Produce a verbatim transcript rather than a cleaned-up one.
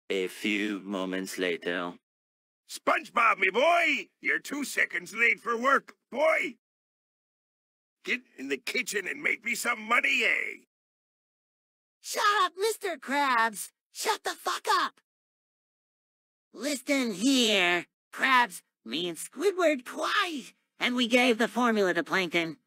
A few moments later. SpongeBob, me boy! You're two seconds late for work, boy! Get in the kitchen and make me some money, eh? Shut up, Mister Krabs! Shut the fuck up! Listen here. Krabs means Squidward twice, and we gave the formula to Plankton.